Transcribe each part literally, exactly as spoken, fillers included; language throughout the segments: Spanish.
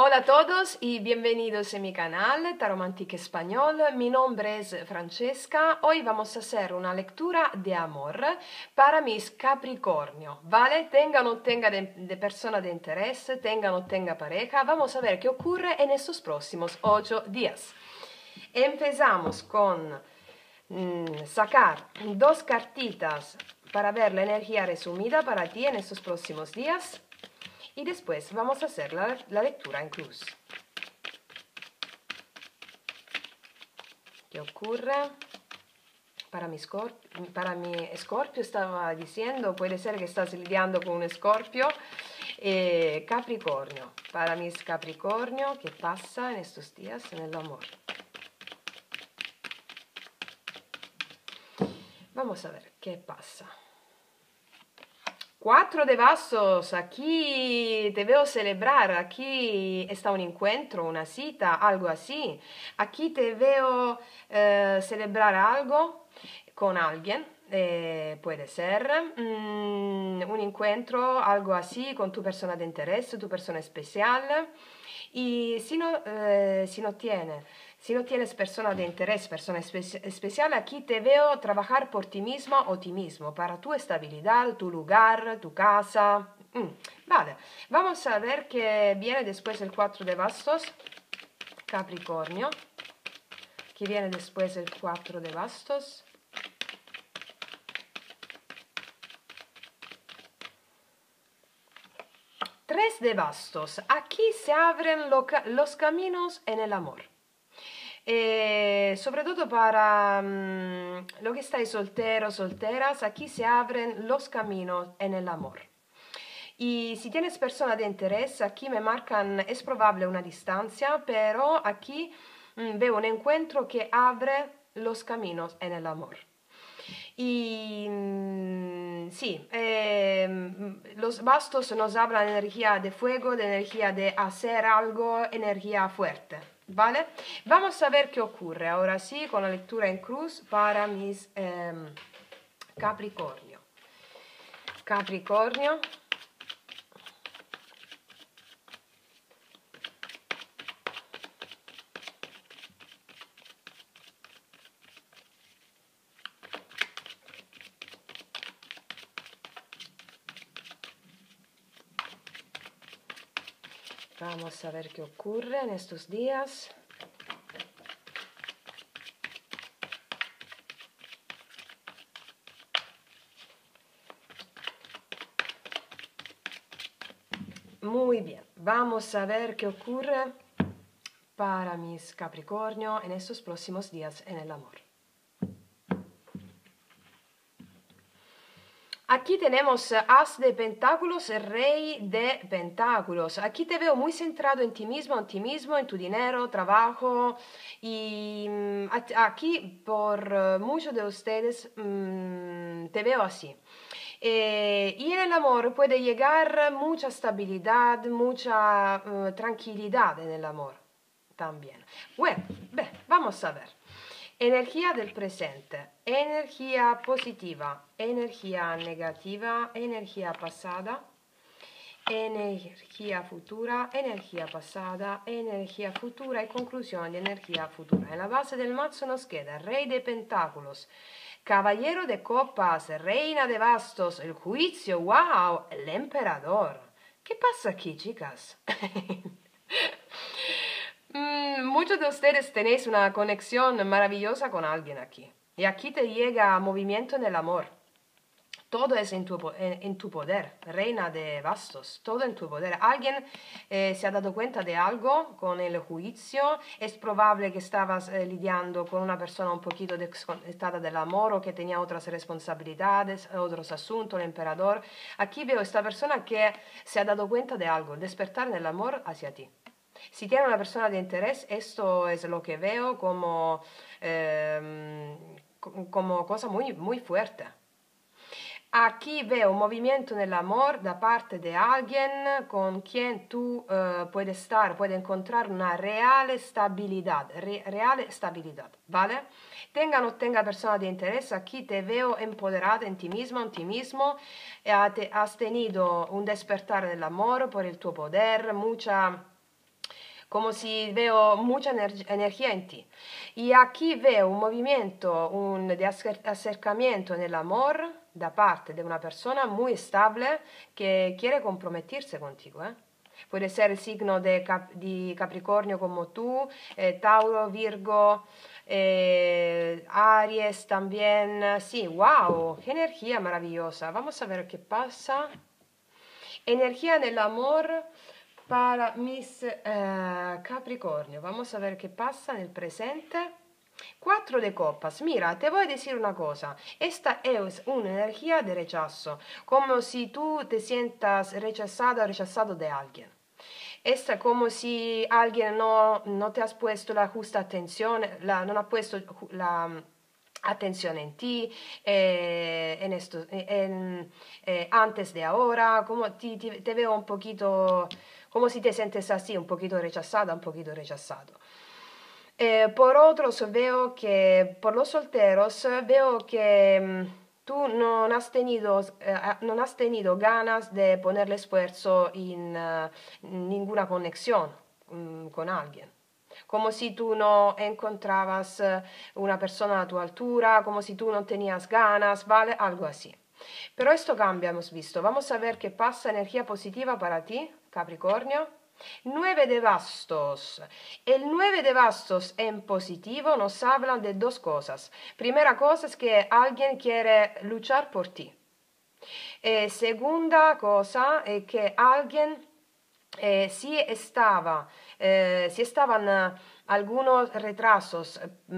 Hola a todos y bienvenidos a mi canal Taromantic Español. Mi nombre es Francesca. Hoy vamos a hacer una lectura de amor para mis Capricornio, ¿vale? Tenga o no tenga de, de persona de interés, tenga o no tenga pareja, vamos a ver qué ocurre en estos próximos ocho días. Empezamos con mmm, sacar dos cartitas para ver la energía resumida para ti en estos próximos días. Y después vamos a hacer la, la lectura en cruz. ¿Qué ocurre? Para mi, para mi escorpio estaba diciendo, puede ser que estás lidiando con un escorpio. Eh, Capricornio, para mis Capricornio, ¿qué pasa en estos días en el amor? Vamos a ver qué pasa. Cuatro de vasos, aquí te veo celebrar, aquí está un encuentro, una cita, algo así. Aquí te veo eh, celebrar algo con alguien, eh, puede ser mm, un encuentro, algo así, con tu persona de interés, tu persona especial. Y si no, eh, si no tiene, si no tienes persona de interés, persona espe especial, aquí te veo trabajar por ti misma o ti mismo, para tu estabilidad, tu lugar, tu casa. Mm, vale, vamos a ver qué viene después el cuatro de bastos, Capricornio. ¿Qué viene después el cuatro de bastos? Tres de bastos. Aquí se abren lo ca los caminos en el amor. Eh, sobre todo para um, lo que estáis solteros, solteras, aquí se abren los caminos en el amor. Y si tienes persona de interés, aquí me marcan, es probable una distancia, pero aquí mm, veo un encuentro que abre los caminos en el amor. Y mm, sí, eh, los bastos nos hablan de energía de fuego, de energía de hacer algo, energía fuerte, ¿vale? Vamos a ver qué ocurre ahora sí con la lectura en cruz para mis eh, Capricornio. Capricornio. Vamos a ver qué ocurre en estos días. Muy bien, vamos a ver qué ocurre para mis Capricornio en estos próximos días en el amor. Aquí tenemos As de Pentáculos, Rey de Pentáculos. Aquí te veo muy centrado en ti mismo, en ti mismo, en tu dinero, trabajo. Y mm, aquí por uh, muchos de ustedes mmm, te veo así. Eh, y en el amor puede llegar mucha estabilidad, mucha uh, tranquilidad en el amor también. Bueno, beh, vamos a ver. Energía del presente, energía positiva, energía negativa, energía pasada, energía futura, energía pasada, energía futura y conclusión de energía futura. En la base del mazo nos queda Rey de Pentáculos, Caballero de Copas, Reina de Bastos, el Juicio, wow, el Emperador. ¿Qué pasa aquí, chicas? Mm, muchos de ustedes tenéis una conexión maravillosa con alguien aquí. Y aquí te llega movimiento en el amor. Todo es en tu, en, en tu poder, reina de bastos, todo en tu poder. Alguien eh, se ha dado cuenta de algo con el juicio. Es probable que estabas eh, lidiando con una persona un poquito desconectada del amor o que tenía otras responsabilidades, otros asuntos, el emperador. Aquí veo esta persona que se ha dado cuenta de algo, despertar en el amor hacia ti. Si tiene una persona de interés, esto es lo que veo como, eh, como cosa muy, muy fuerte. Aquí veo un movimiento en el amor da parte de alguien con quien tú uh, puedes estar, puedes encontrar una real estabilidad, re, real estabilidad, ¿vale? Tenga o no tenga persona de interés, aquí te veo empoderada en ti misma, en ti mismo, eh, te, has tenido un despertar del amor por el tuo poder, mucha como si veo mucha ener energía en ti. Y aquí veo un movimiento un, de acer acercamiento en el amor da parte de una persona muy estable que quiere comprometerse contigo. ¿eh? Puede ser el signo de, Cap de Capricornio como tú, eh, Tauro, Virgo, eh, Aries también. Sí, wow, qué energía maravillosa. Vamos a ver qué pasa. Energía en el amor para mis eh, Capricornio. Vamos a ver qué pasa en el presente. Cuatro de copas. Mira, te voy a decir una cosa. Esta es una energía de rechazo, como si tú te sientas rechazada o rechazado de alguien. Es como si alguien no, no te has puesto la justa atención, la, no ha puesto la um, atención en ti, eh, en esto, en, eh, antes de ahora, como ti, ti, te veo un poquito, como si te sientes así, un poquito rechazada, un poquito rechazado. Eh, por otros veo que, por los solteros, veo que mm, tú no has tenido, eh, no has tenido ganas de ponerle esfuerzo en uh, ninguna conexión um, con alguien. Como si tú no encontrabas uh, una persona a tu altura, como si tú no tenías ganas, ¿vale? Algo así. Pero esto cambia, hemos visto. Vamos a ver qué pasa, energía positiva para ti, Capricornio. Nueve de bastos. El nueve de bastos en positivo nos habla de dos cosas. Primera cosa es que alguien quiere luchar por ti. Eh, segunda cosa es que alguien eh, si estaba, eh, si estaban eh, algunos retrasos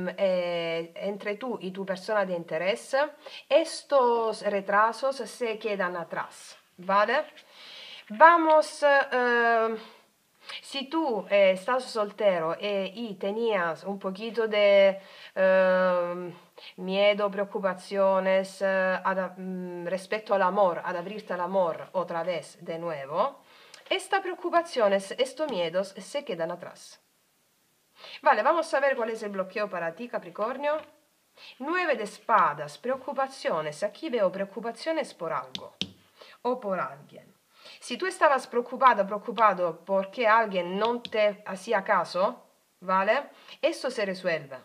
eh, entre tú y tu persona de interés, estos retrasos se quedan atrás, ¿vale? Vamos, eh, si tú eh, estás soltero eh, y tenías un poquito de eh, miedo, preocupaciones eh, ad, mm, respecto al amor, ad abrirte al amor otra vez de nuevo, estas preocupaciones, estos miedos se quedan atrás. Vale, vamos a ver cuál es el bloqueo para ti, Capricornio. Nueve de espadas, preocupaciones. Aquí veo preocupaciones por algo o por alguien. Si tú estabas preocupado, preocupado porque alguien no te hacía caso, ¿vale? Eso se resuelve,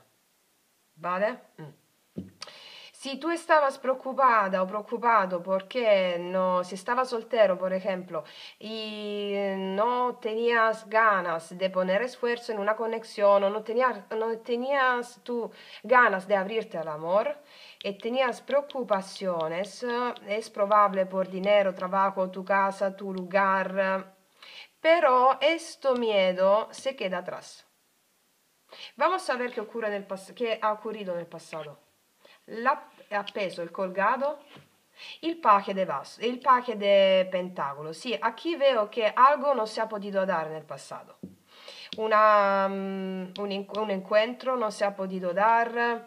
¿vale? Mm. Si tú estabas preocupada o preocupado porque no, si estabas soltero, por ejemplo, y no tenías ganas de poner esfuerzo en una conexión, o no tenías, no tenías tú ganas de abrirte al amor, y tenías preocupaciones, es probable por dinero, trabajo, tu casa, tu lugar, pero este miedo se queda atrás. Vamos a ver qué, ocurre en el qué ha ocurrido en el pasado. Appeso il colgado, il paje de vaso, il paje de pentáculo. Sí, aquí veo que algo no se ha podido dar en el pasado. Una, um, un, un encuentro no se ha podido dar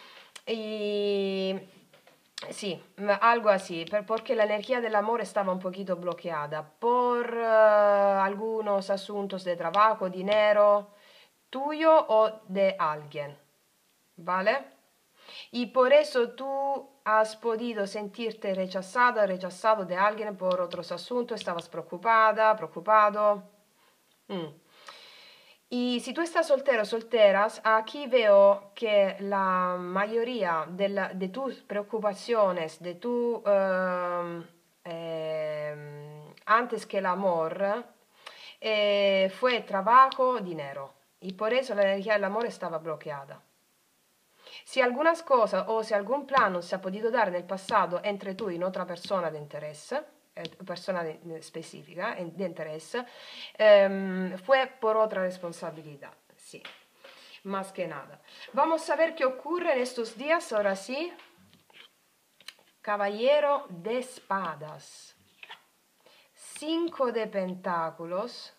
y sí, algo así, porque la energía del amor estaba un poquito bloqueada por uh, algunos asuntos de trabajo, dinero, tuyo o de alguien, ¿vale? Y por eso tú has podido sentirte rechazada, rechazado de alguien por otros asuntos, estabas preocupada, preocupado. Mm. Y si tú estás soltero, solteras, aquí veo que la mayoría de, la, de tus preocupaciones, de tu, eh, eh, antes que el amor, eh, fue trabajo, dinero. Y por eso la energía del amor estaba bloqueada. Si algunas cosas o si algún plano se ha podido dar nel passato entre tú y otra persona de interés, eh, persona de, de específica eh, de interés, eh, fue por otra responsabilidad, sí, más que nada. Vamos a ver qué ocurre en estos días, ahora sí. Caballero de espadas, cinco de pentáculos,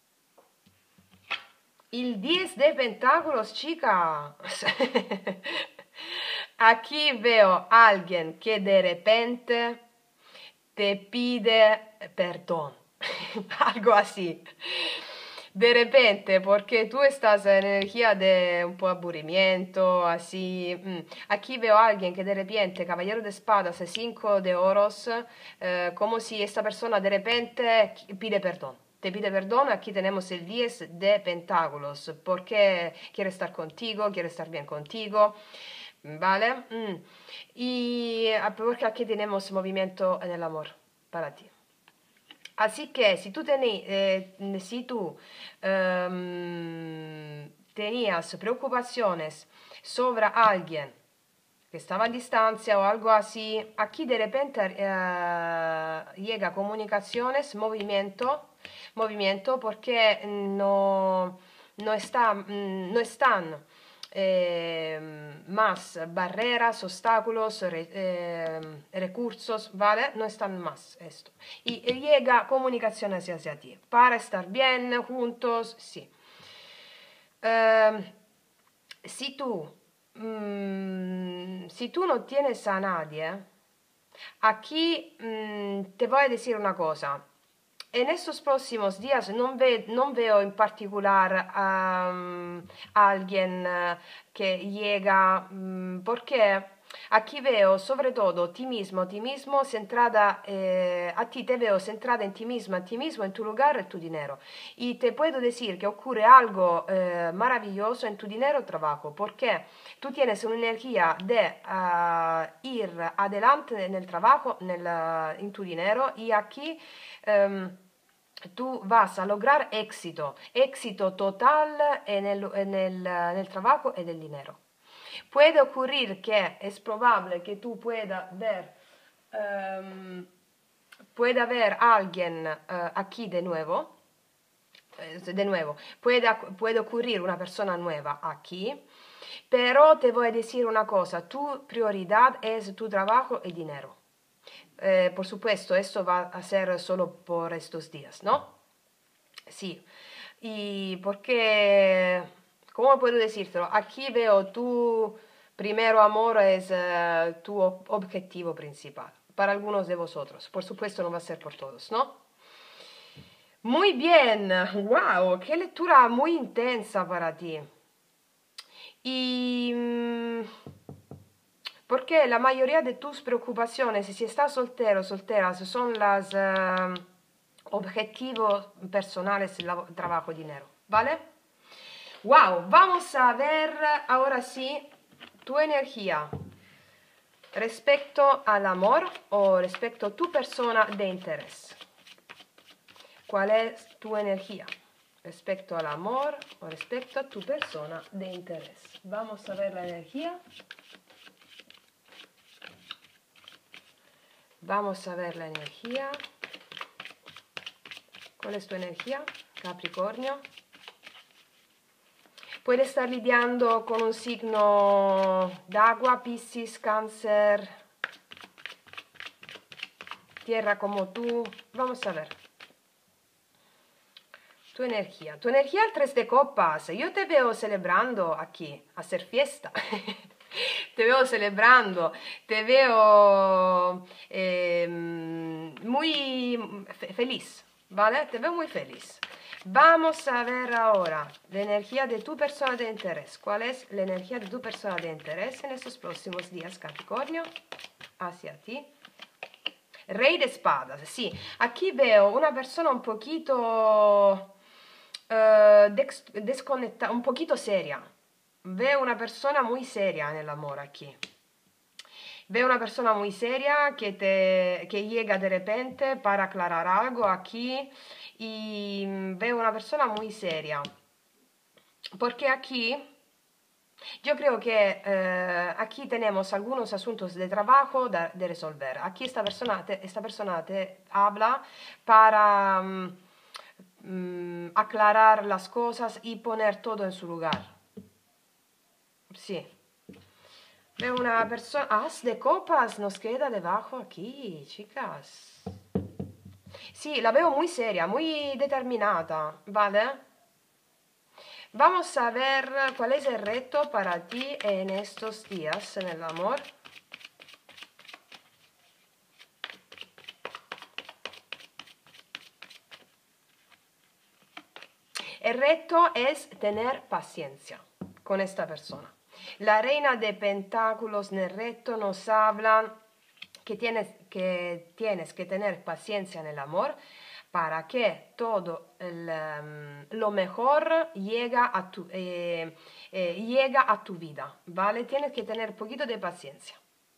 il diez de pentáculos, chica. Aquí veo a alguien que de repente te pide perdón, algo así. De repente, porque tú estás en energía de un po' aburrimiento, así. Aquí veo a alguien que de repente, caballero de espadas, cinco de oros, eh, como si esta persona de repente pide perdón. te pide perdón, aquí tenemos el diez de pentáculos, porque quiere estar contigo, quiere estar bien contigo, ¿vale? Mm. Y porque aquí tenemos movimiento en el amor para ti. Así que si tú, tení, eh, si tú um, tenías preocupaciones sobre alguien que estaba a distancia o algo así, aquí de repente eh, llega comunicaciones, movimiento, movimiento porque no, no, está, no están eh, más barreras, obstáculos, re, eh, recursos, ¿vale? No están más esto. Y, y llega comunicaciones hacia ti, para estar bien juntos, sí. Eh, si tú Mm, si tú no tienes a nadie, aquí mm, te voy a decir una cosa. En estos próximos días no, ve, no veo en particular um, a alguien uh, que llega, um, porque aquí veo sobre todo ti mismo, ti mismo centrada, eh, a ti te veo centrada en ti misma, en ti mismo, en tu lugar, en tu dinero. Y te puedo decir que ocurre algo eh, maravilloso en tu dinero trabajo, porque tú tienes una energía de uh, ir adelante en el trabajo, nel, en tu dinero, y aquí um, tú vas a lograr éxito, éxito total en el, en el, en el trabajo y en el dinero. Puede ocurrir que es probable que tú puedas ver, um, pueda haber alguien uh, aquí de nuevo, de nuevo, puede, puede ocurrir una persona nueva aquí, pero te voy a decir una cosa, tu prioridad es tu trabajo y dinero. Eh, por supuesto, esto va a ser solo por estos días, ¿no? Sí, y porque, ¿cómo puedo decírtelo? Aquí veo tu primero amor es uh, tu objetivo principal, para algunos de vosotros, por supuesto no va a ser por todos, ¿no? Muy bien, wow, qué lectura muy intensa para ti. Y mm, porque la mayoría de tus preocupaciones, si estás soltero o soltera, son los uh, objetivos personales, trabajo, dinero, ¿vale? Wow, vamos a ver ahora sí tu energía respecto al amor o respecto a tu persona de interés. ¿Cuál es tu energía respecto al amor o respecto a tu persona de interés? Vamos a ver la energía. Vamos a ver la energía. ¿Cuál es tu energía, Capricornio? Puedes estar lidiando con un signo d'agua, Piscis, Cáncer, Tierra como tú. Vamos a ver. Tu energía. Tu energía al tres de copas. Yo te veo celebrando aquí, hacer fiesta. Te veo celebrando, te veo eh, muy fe feliz, ¿vale? Te veo muy feliz. Vamos a ver ahora la energía de tu persona de interés. ¿Cuál es la energía de tu persona de interés en estos próximos días, Capricornio? Hacia ti. Rey de espadas, sí. Aquí veo una persona un poquito uh, desconectada, un poquito seria. Veo una persona muy seria en el amor aquí. Veo una persona muy seria que, te, que llega de repente para aclarar algo aquí. Y veo una persona muy seria. Porque aquí, yo creo que eh, aquí tenemos algunos asuntos de trabajo de, de resolver. Aquí esta persona, te, esta persona te habla para um, aclarar las cosas y poner todo en su lugar. Sí. Veo una persona... As de copas nos queda debajo aquí, chicas. Sí, la veo muy seria, muy determinada, ¿vale? Vamos a ver cuál es el reto para ti en estos días en el amor. El reto es tener paciencia con esta persona. La reina de pentáculos en el reto nos habla que tienes que, tienes que tener paciencia en el amor para que todo el, um, lo mejor llega a, tu, eh, eh, llega a tu vida, ¿vale? Tienes que tener un poquito de paciencia.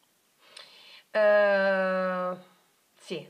Uh, sí.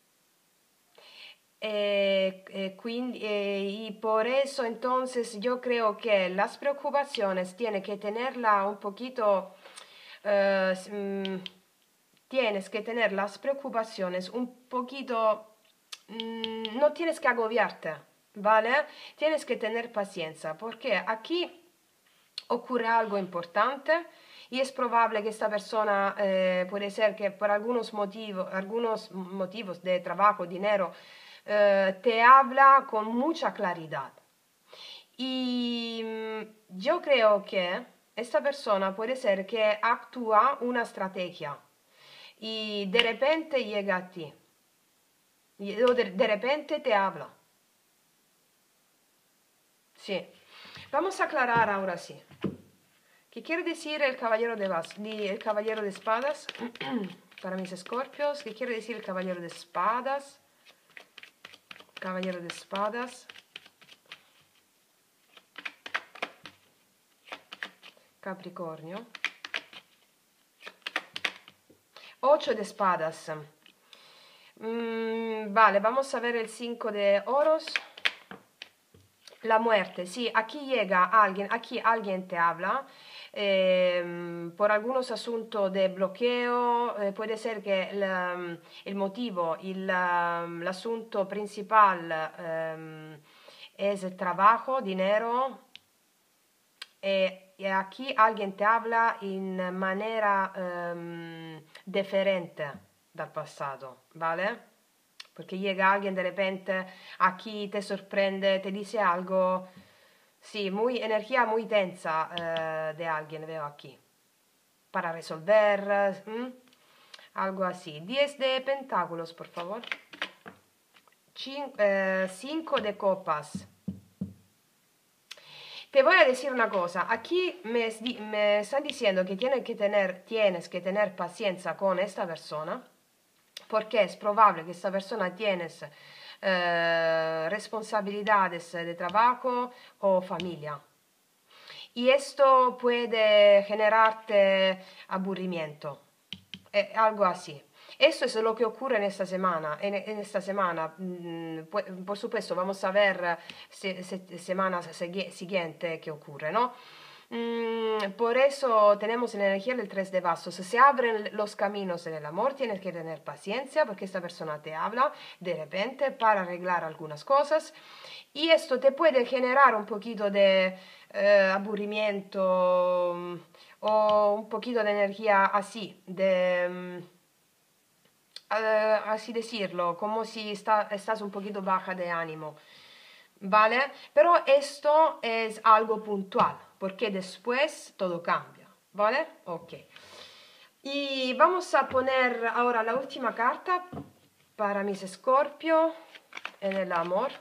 Eh, eh, quindi, eh, y por eso entonces yo creo que las preocupaciones tiene que tenerla un poquito, eh, mm, tienes que tener las preocupaciones un poquito, mm, no tienes que agobiarte, ¿vale? Tienes que tener paciencia, porque aquí ocurre algo importante y es probable que esta persona eh, puede ser que por algunos motivos, algunos motivos de trabajo, dinero, eh, te habla con mucha claridad. Y mm, yo creo que esta persona puede ser que actúa una estrategia y de repente llega a ti, y de, de repente te habla. Sí. Vamos a aclarar ahora sí. ¿Qué quiere decir el caballero de, bas el caballero de espadas? Para mis escorpios, ¿qué quiere decir el caballero de espadas? Caballero de espadas. Capricornio. Ocho de espadas. Mm, vale, vamos a ver el cinco de oros. La muerte, sí, aquí llega alguien, aquí alguien te habla eh, por algunos asuntos de bloqueo, eh, puede ser que el, el motivo, el, el asunto principal eh, es el trabajo, dinero, eh, y aquí alguien te habla in maniera eh, diferente dal passato, ¿vale? Porque llega alguien de repente aquí, te sorprende, te dice algo, sí, muy, energía muy tensa eh, de alguien veo aquí, para resolver, ¿m? Algo así. diez de pentáculos, por favor. cinco de copas. Te voy a decir una cosa, aquí me, me están diciendo que tienes que tener, tienes que tener paciencia con esta persona, porque es probable que esta persona tienes eh, responsabilidades de trabajo o familia. Y esto puede generarte aburrimiento, eh, algo así. Eso es lo que ocurre en esta semana. En, en esta semana, mmm, por supuesto, vamos a ver se, se, semanas siguiente qué ocurre, ¿no? Mm, por eso tenemos la energía del tres de bastos. Se abren los caminos en el amor, tienes que tener paciencia porque esta persona te habla de repente para arreglar algunas cosas y esto te puede generar un poquito de eh, aburrimiento um, o un poquito de energía así, de... Um, Uh, así decirlo, como si está, estás un poquito baja de ánimo, ¿vale? Pero esto es algo puntual, porque después todo cambia, ¿vale? Ok. Y vamos a poner ahora la última carta para mis Escorpio en el amor.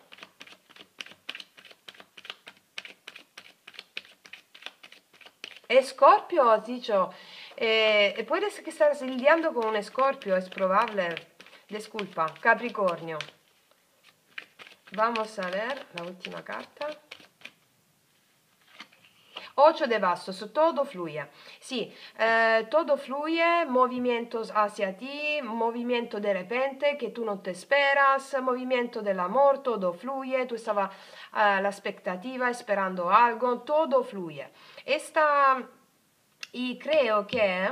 Escorpio, has dicho... Eh, puede ser que estás lidiando con un escorpio, es probable. Disculpa, Capricornio. Vamos a ver la última carta. ocho de bastos, todo fluye. Sí, eh, todo fluye, movimientos hacia ti, movimiento de repente que tú no te esperas, movimiento del amor, todo fluye, tú estabas a la expectativa, esperando algo, todo fluye. Esta... Y creo que,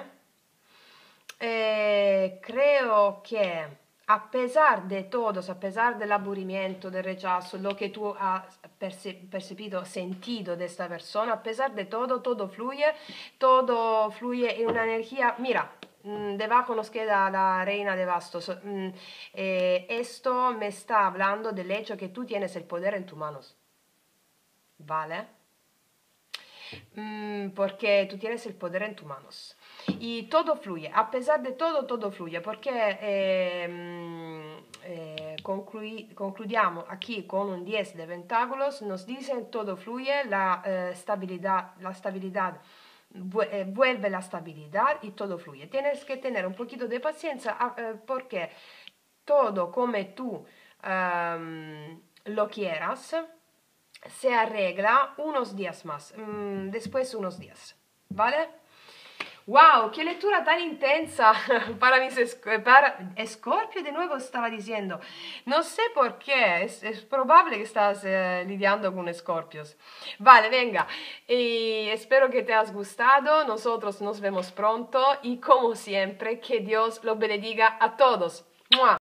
eh, creo que a pesar de todos, a pesar del aburrimiento, del rechazo, lo que tú has perce percibido, sentido de esta persona, a pesar de todo, todo fluye, todo fluye en una energía. Mira, mmm, debajo nos queda la reina de bastos. Mmm, eh, esto me está hablando del hecho que tú tienes el poder en tus manos. ¿Vale? Mm, porque tú tienes el poder en tus manos y todo fluye, a pesar de todo, todo fluye, porque eh, eh, conclui concludiamo aquí con un diez de pentáculos, nos dicen todo fluye, la eh, stabilidad, la stabilidad eh, vuelve la stabilidad y todo fluye. Tienes que tener un poquito de paciencia eh, porque todo come tú em, lo quieras, se arregla unos días más, mm, después unos días, ¿vale? ¡Wow! ¡Qué lectura tan intensa para mis esc- para Escorpio de nuevo estaba diciendo! No sé por qué, es, es probable que estás eh, lidiando con escorpios. Vale, venga, y espero que te has gustado, nosotros nos vemos pronto y como siempre, que Dios lo bendiga a todos. ¡Mua!